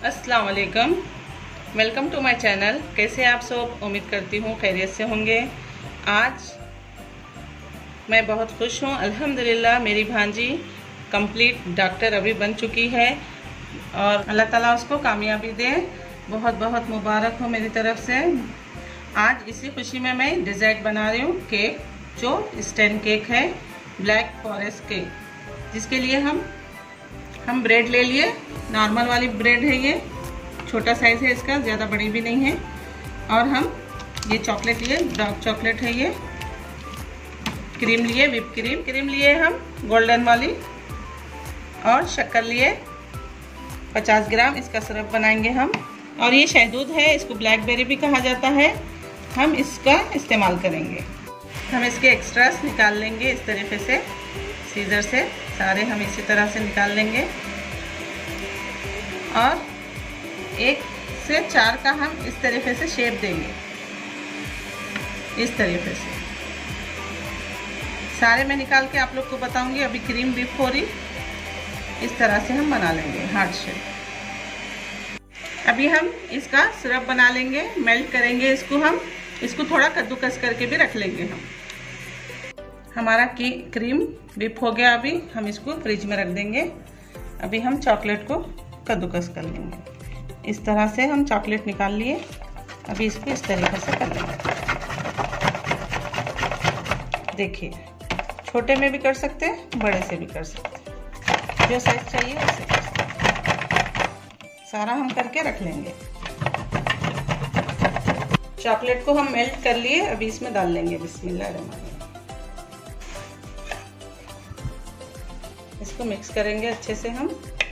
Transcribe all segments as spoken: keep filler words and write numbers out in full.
अस्सलाम वालेकुम, welcome to my channel. कैसे आप सब? उम्मीद करती हूँ खैरियत से होंगे। आज मैं बहुत खुश हूँ, अल्हम्दुलिल्लाह। मेरी भांजी कंप्लीट डॉक्टर अभी बन चुकी है और अल्लाह ताला उसको कामयाबी दे। बहुत बहुत मुबारक हो मेरी तरफ से। आज इसी खुशी में मैं डिज़र्ट बना रही हूँ, केक, जो स्टैंड केक है, ब्लैक फॉरेस्ट केक, जिसके लिए हम हम ब्रेड ले लिए। नॉर्मल वाली ब्रेड है, ये छोटा साइज है इसका, ज़्यादा बड़ी भी नहीं है। और हम ये चॉकलेट लिए, डार्क चॉकलेट है ये। क्रीम लिए, व्हिप क्रीम क्रीम लिए हम गोल्डन वाली। और शक्कर लिए पचास ग्राम। इसका सिरप बनाएंगे हम। और ये शहदूद है, इसको ब्लैकबेरी भी कहा जाता है। हम इसका इस्तेमाल करेंगे। हम इसके एक्स्ट्रास निकाल लेंगे इस तरीके से, सीजर से सारे हम इसी तरह से निकाल लेंगे। और एक से चार का हम इस तरीके से शेप देंगे, इस तरीके से सारे मैं निकाल के आप लोग को बताऊंगी। अभी क्रीम व्हिप हो रही, इस तरह से हम बना लेंगे हार्ट शेप। अभी हम इसका सिरप बना लेंगे, मेल्ट करेंगे इसको। हम इसको थोड़ा कद्दूकस करके भी रख लेंगे। हम हमारा की क्रीम व्हिप हो गया। अभी हम इसको फ्रिज में रख देंगे। अभी हम चॉकलेट को कद्दूकस कर लेंगे। इस तरह से हम चॉकलेट निकाल लिए। अभी इसको इस तरीके से कर लेंगे। देखिए, छोटे में भी कर सकते हैं, बड़े से भी कर सकते हैं, जो साइज चाहिए वैसे कर सकते हैं। सारा हम करके रख लेंगे। चॉकलेट को हम मेल्ट कर लिए, अभी इसमें डाल लेंगे। बिस्मिल्लाह, इसको मिक्स करेंगे अच्छे से हम।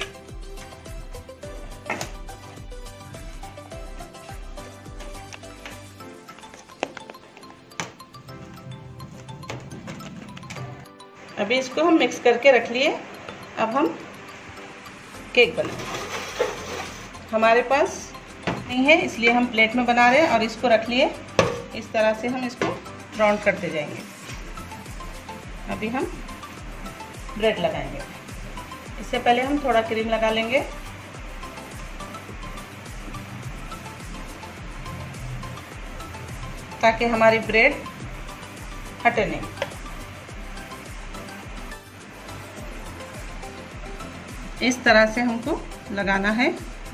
अभी इसको हम मिक्स करके रख लिए। अब हम केक बनाएंगे। हमारे पास नहीं है, इसलिए हम प्लेट में बना रहे हैं। और इसको रख लिए, इस तरह से हम इसको राउंड करते जाएंगे। अभी हम ब्रेड लगाएंगे। इससे पहले हम थोड़ा क्रीम लगा लेंगे। ताकि हमारी ब्रेड हटे नहीं। इस तरह से हमको लगाना है।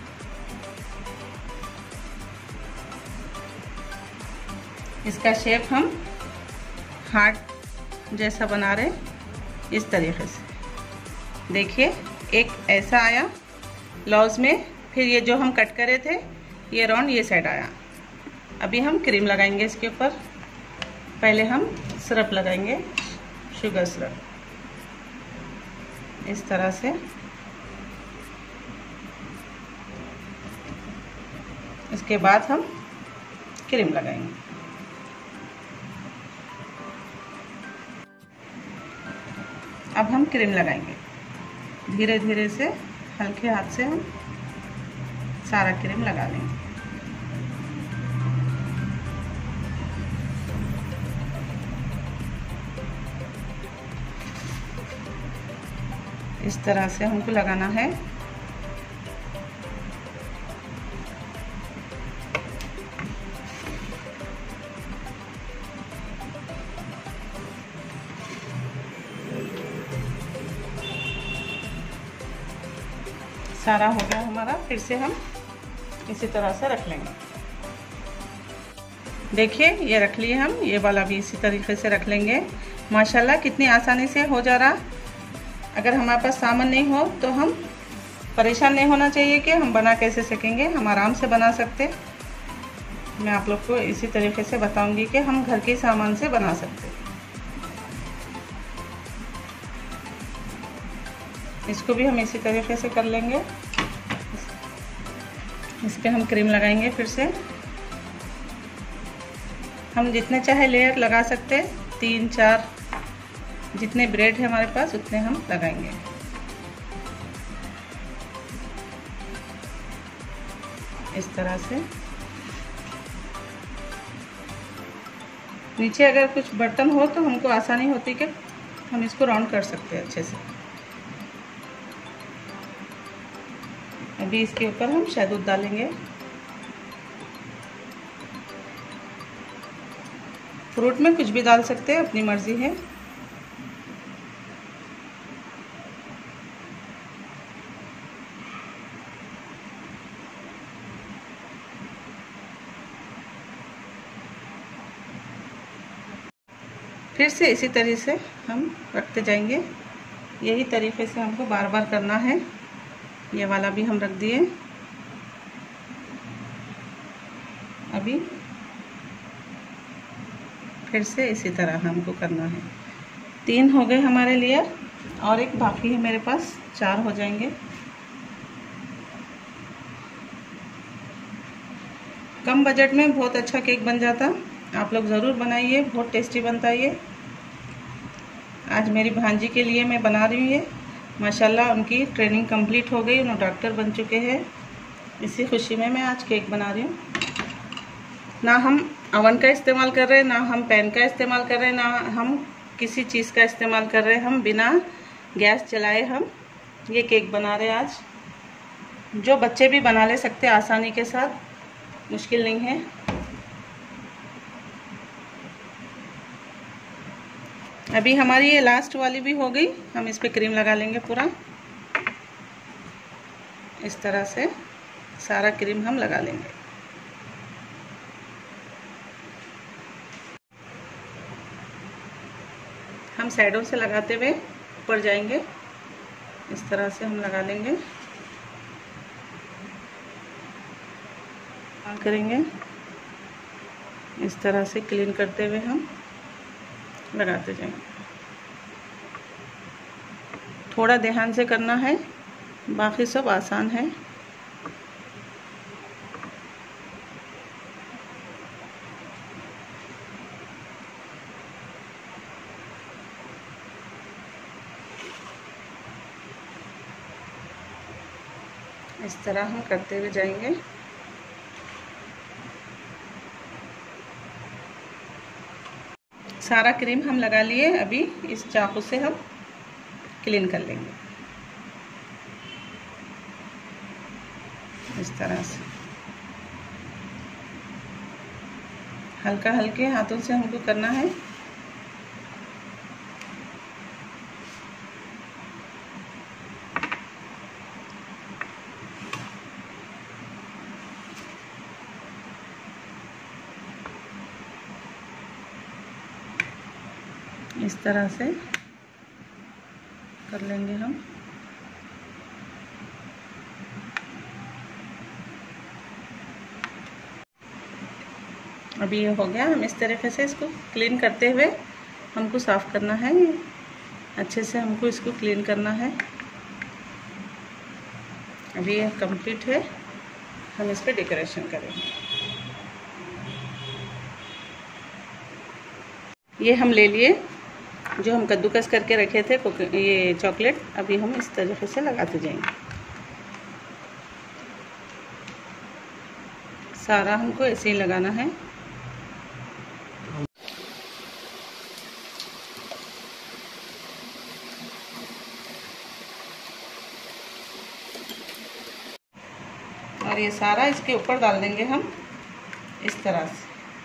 इसका शेप हम हार्ट जैसा बना रहे, इस तरीके से। देखिए, एक ऐसा आया लॉज में, फिर ये जो हम कट करे थे ये राउंड ये साइड आया। अभी हम क्रीम लगाएंगे इसके ऊपर। पहले हम सिरप लगाएंगे, शुगर सिरप, इस तरह से। इसके बाद हम क्रीम लगाएंगे। अब हम क्रीम लगाएंगे। धीरे धीरे से, हल्के हाथ से हम सारा क्रीम लगा लेंगे। इस तरह से हमको लगाना है। सारा हो गया हमारा। फिर से हम इसी तरह से रख लेंगे। देखिए, ये रख लिए हम। ये वाला भी इसी तरीके से रख लेंगे। माशाल्लाह, कितनी आसानी से हो जा रहा। अगर हमारे पास सामान नहीं हो तो हम परेशान नहीं होना चाहिए कि हम बना कैसे सकेंगे। हम आराम से बना सकते। मैं आप लोग को इसी तरीके से बताऊंगी कि हम घर के सामान से बना सकते। इसको भी हम इसी तरीके से कर लेंगे। इस पे हम क्रीम लगाएंगे। फिर से हम जितने चाहे लेयर लगा सकते हैं, तीन चार, जितने ब्रेड है हमारे पास उतने हम लगाएंगे। इस तरह से। नीचे अगर कुछ बर्तन हो तो हमको आसानी होती कि हम इसको राउंड कर सकते हैं अच्छे से। अभी इसके ऊपर हम शहदूत डालेंगे। फ्रूट में कुछ भी डाल सकते हैं, अपनी मर्ज़ी है। फिर से इसी तरीके से हम रखते जाएंगे। यही तरीके से हमको बार बार करना है। ये वाला भी हम रख दिए। अभी फिर से इसी तरह हमको करना है। तीन हो गए हमारे लिए और एक बाकी है मेरे पास, चार हो जाएंगे। कम बजट में बहुत अच्छा केक बन जाता। आप लोग ज़रूर बनाइए, बहुत टेस्टी बनता है ये। आज मेरी भांजी के लिए मैं बना रही हूँ ये। माशाल्लाह उनकी ट्रेनिंग कंप्लीट हो गई, उन्होंने डॉक्टर बन चुके हैं। इसी खुशी में मैं आज केक बना रही हूँ। ना हम अवन का इस्तेमाल कर रहे हैं, ना हम पैन का इस्तेमाल कर रहे हैं, ना हम किसी चीज़ का इस्तेमाल कर रहे हैं। हम बिना गैस जलाए हम ये केक बना रहे हैं आज। जो बच्चे भी बना ले सकते हैं आसानी के साथ, मुश्किल नहीं है। अभी हमारी ये लास्ट वाली भी हो गई। हम इस पे क्रीम लगा लेंगे पूरा। इस तरह से सारा क्रीम हम लगा लेंगे। हम साइडों से लगाते हुए ऊपर जाएंगे। इस तरह से हम लगा लेंगे, ऑन करेंगे। इस तरह से क्लीन करते हुए हम लगाते जाएंगे। थोड़ा ध्यान से करना है, बाकी सब आसान है। इस तरह हम करते हुए जाएंगे। सारा क्रीम हम लगा लिए। अभी इस चाकू से हम क्लीन कर लेंगे इस तरह से। हल्का हल्के हाथों से हमको करना है। इस तरह से कर लेंगे हम। अभी ये हो गया। हम इस तरीके से इसको क्लीन करते हुए हमको साफ़ करना है। अच्छे से हमको इसको क्लीन करना है। अभी ये कंप्लीट है। हम इस पर डेकोरेशन करेंगे। ये हम ले लिए जो हम कद्दूकस करके रखे थे ये चॉकलेट। अभी हम इस तरीके से लगाते जाएंगे। सारा हमको ऐसे ही लगाना है। और ये सारा इसके ऊपर डाल देंगे हम इस तरह से।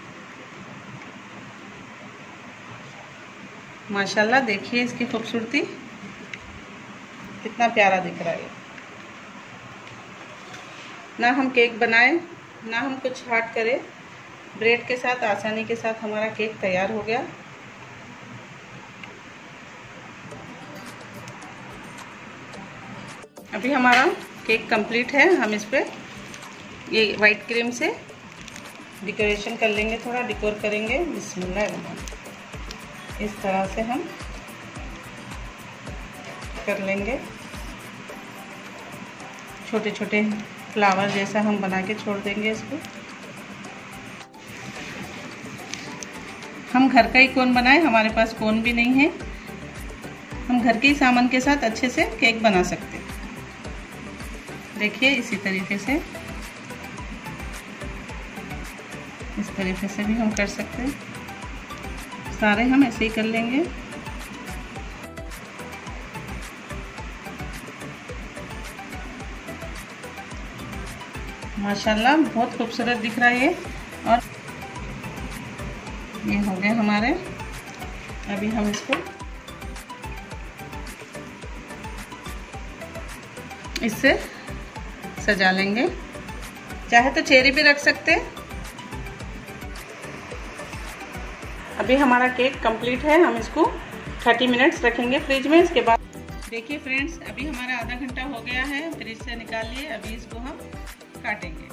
माशाल्लाह देखिए इसकी खूबसूरती, कितना प्यारा दिख रहा है। ना हम केक बनाए, ना हम कुछ हार्ड करें, ब्रेड के साथ आसानी के साथ हमारा केक तैयार हो गया। अभी हमारा केक कंप्लीट है। हम इस पे ये वाइट क्रीम से डेकोरेशन कर लेंगे, थोड़ा डेकोर करेंगे। बिस्मिल्लाह, इस तरह से हम कर लेंगे। छोटे छोटे फ्लावर जैसा हम बना के छोड़ देंगे इसको। हम घर का ही कोन बनाए, हमारे पास कोन भी नहीं है। हम घर के ही सामान के साथ अच्छे से केक बना सकते हैं। देखिए इसी तरीके से, इस तरीके से भी हम कर सकते हैं। सारे हम ऐसे ही कर लेंगे। माशाल्लाह बहुत खूबसूरत दिख रहा है ये। और ये हो गए हमारे। अभी हम इसको इससे सजा लेंगे, चाहे तो चेरी भी रख सकते हैं। अभी हमारा केक कंप्लीट है, हम इसको तीस मिनट्स रखेंगे फ्रिज में। इसके बाद देखिए फ्रेंड्स, अभी हमारा आधा घंटा हो गया है, फ्रिज से निकाल लिए। अभी इसको हम काटेंगे।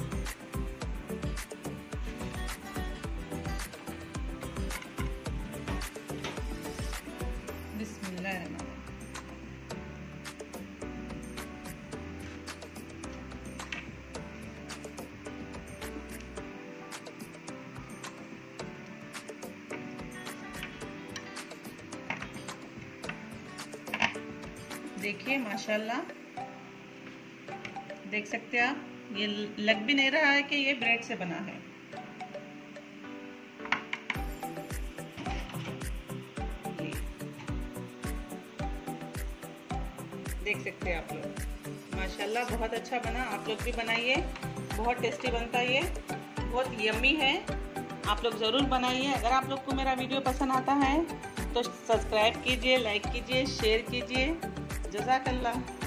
बिस्मिल्लाह। देखिए माशाल्लाह, देख सकते हैं आप, ये लग भी नहीं रहा है कि ये ब्रेड से बना है। देख सकते हैं आप लोग, माशाल्लाह बहुत अच्छा बना। आप लोग भी बनाइए, बहुत टेस्टी बनता है ये, बहुत यम्मी है। आप लोग ज़रूर बनाइए। अगर आप लोग को मेरा वीडियो पसंद आता है तो सब्सक्राइब कीजिए, लाइक कीजिए, शेयर कीजिए। जज़ाकल्लाह।